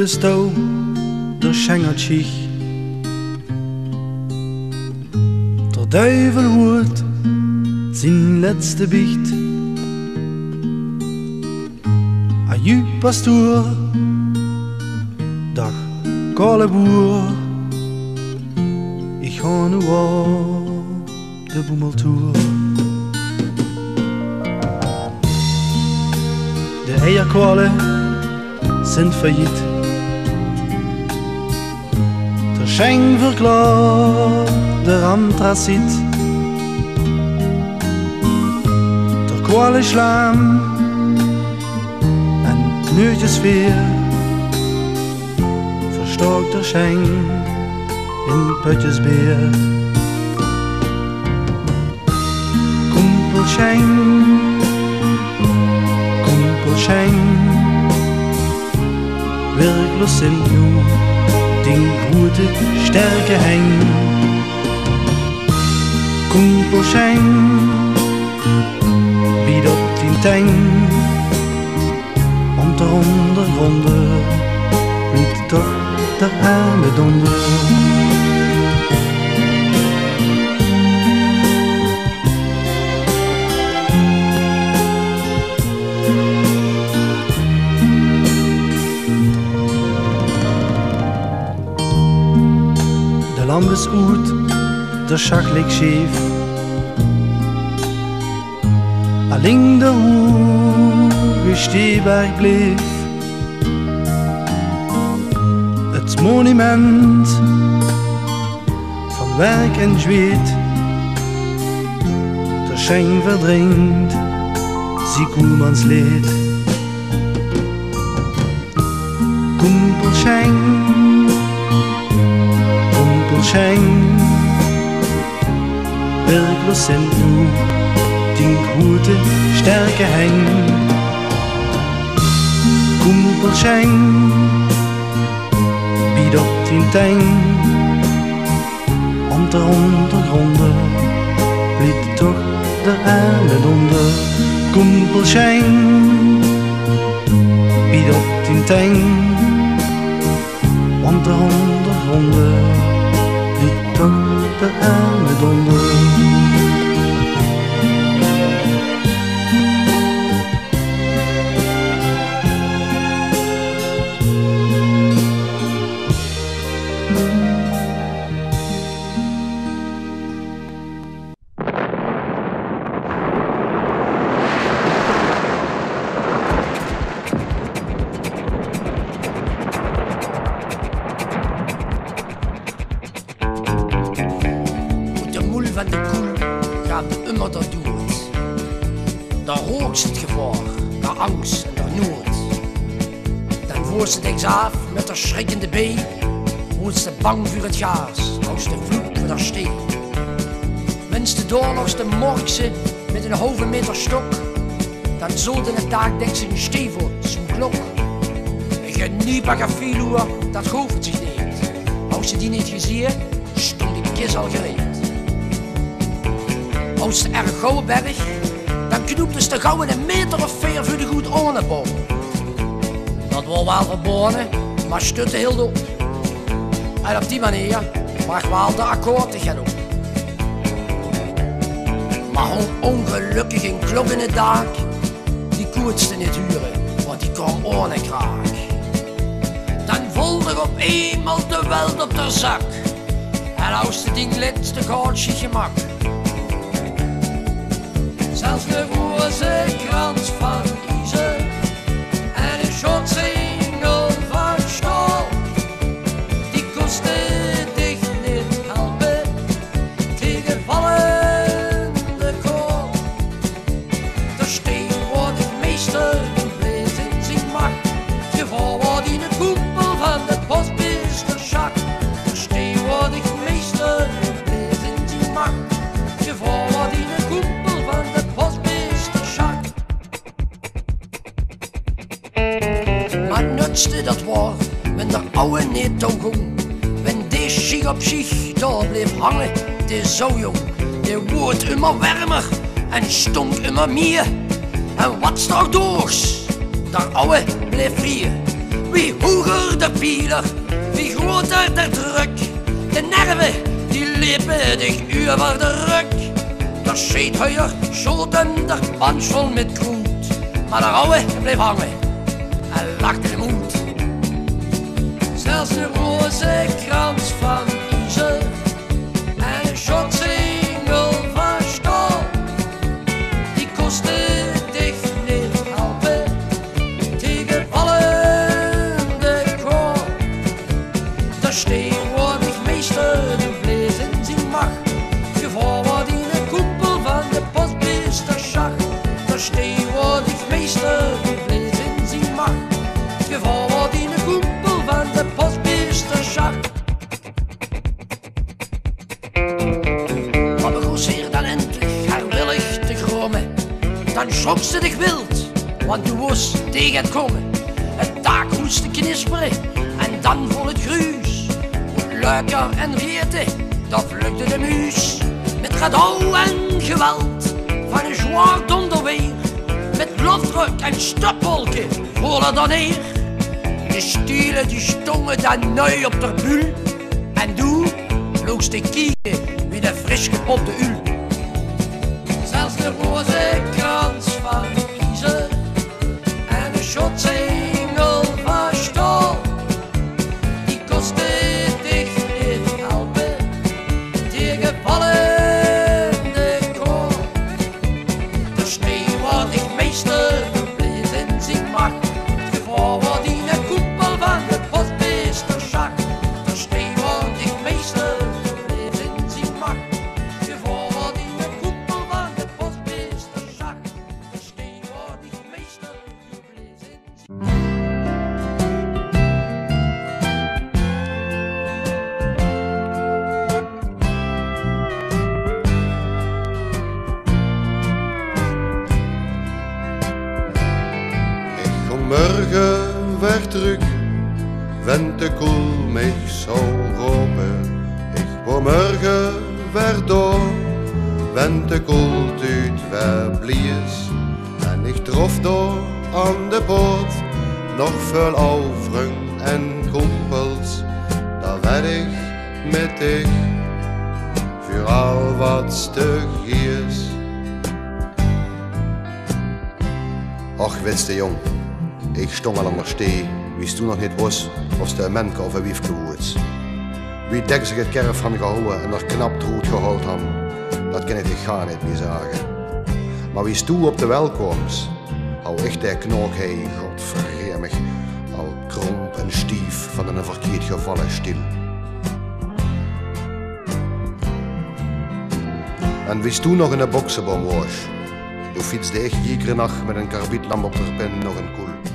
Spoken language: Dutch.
voelest du der schengert sich. Der Teufel hoort zijn letzte Bicht. Aju pastoor, dag kale boer. Ik ga nu op de boemeltoer. De eierkwallen zijn failliet. Der Schenk verklaart der Anthrazit. Der kwallen slaan en neutjesfeer. Verstookt der Schenk in Putjesbeer. Kumpelschenk, kumpelschenk, werkloos sind nu den gute Stärke häng. Kumpelschenk, bied op den Teng. Und der Untergrunde liegt doch der arme Donder. De lamp is uit, de schak ligt scheef. Alleen de hoge Stehberg bleef. Het monument van werk en zweet. Der Schenk verdringt sie Koelmans leed. Kumpelschenk, kumpelschenk, werkloos sind nu den gute Stärke häng. Kumpelschenk, bied op den Teng. Und der Untergrunde blieb doch der arme Donder. Kumpelschenk, bied op den Teng. Und der Untergrunde blieb doch der arme Donder. Van de koel gaat immer der dood. Daar rookst het gevaar, naar angst en naar nood. Dan voert ze dich af met haar schrikkende bee. Wordt ze bang voor het gaas, als de vloed voor haar steen. Wenst de doorlogs de morgse met een halve meter stok. Dan zulde het dag denk ze een stevel, zo'n klok. Een genieper gefiel dat hoeft zich niet. Als ze die niet gezien, stond die kist al gereed. Als de erg gouden berg, dan knoepte ze de gauw een meter of 4 voor de goed oneboom. Dat was wel verbonden, maar stutte heel op. En op die manier mag wel de akkoord te gaan op. Maar hoe ongelukkig een klok in het dak, die koetste niet huren, want die kwam ohne kraak. Dan voelde er op eenmaal de weld op de zak. En als de ding liet, de goudje gemak. Zelfs de rozenkrans van ijzer en een schotsingel van staal, die kosten dich niet helpen tegen vallende kool. De steen wordt het meester compleet in zijn macht, geval wordt in het koepel van de postmeesterschacht. De steen wordt het meester compleet in zijn macht, geval wordt in het koepel van de maar nutste dat war, wenn der ouwe niet toegong. Wenn die zich op zich daar bleef hangen, die zo jong. Die wordt immer wärmer en stonk immer meer. En wat daar doors, der ouwe bleef vrije. Wie hoger de pieler, wie groter de druk. De nerven die liepen dich over de rug. Der scheetheuer schoten der band vol met groet. Maar de ouwe bleef hangen en lachte de moed. Zelfs een roze krans van ijzer en een schotsingel van staal, die kostte dich niet helpen tegen vallende koor. Daar steen wordt ich meester de vlees in zijn macht. Gevaar wordt in de koepel van de postmeesterschacht. Daar steen wordt ich meester de vlees in zijn macht. Gevaar wordt in de koepel van de postmeesterschacht. Maar begon zeer dan endlich haar willig te gromen. Dan schrok ze dich wild, want du was tegen het komen. Het dak moest te knisperen en dan vol het gruus. Luiker en rieten, dat lukte de muus. Met gedouw en geweld van een zwaar donderweer. Met blofdruk en stopwolken rollen dan neer. De stielen die stongen dan nui op de buul. En doe vloog te kieken wie de frisch gepopte ul. Zelfs de roze krans van ijzer en een schotsingel van staal, die kostte dich niet helpen tegen vallende koor. De steen wordt ik meester bleef in zijn macht. Het gevaar wordt in de koepel van de postmeesterschacht. De steen wordt ik meester bleef in zijn macht. Het gevaar wordt in de koepel van de postmeesterschacht. De steen wordt ik meester bleef in zijn Morgen weer terug, wenn de koel mich so roepen. Ik wou morgen weer door, wenn de koeltuit weer blies. En ik trof door aan de boot nog veel overen en kumpels. Daar werd ik met dich voor al wat stug is. Och, wist jong. Ik stond al aan de stee, wist toen nog niet was of ze een menke of een wiefke was. Wie dek zich het kerf van gehouden en er knap troet gehouden hadden, dat kan ik dich gar niet meer zeggen. Maar wie stoel op de welkomst, hou ik der knork heen, godvergemmig, al kromp en stief van een verkeerd gevallen stil. En wie stoel nog in de boksenboom was, toen fietste ik iedere nacht met een karbietlamp op de pen nog een koel.